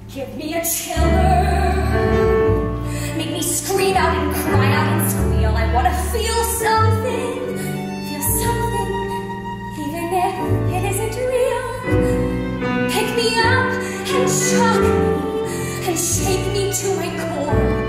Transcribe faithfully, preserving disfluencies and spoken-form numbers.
Give me a chiller. Make me scream out and cry out and squeal. I want to feel something. Feel something, even if it isn't real. Pick me up and shock me and shake me to my core.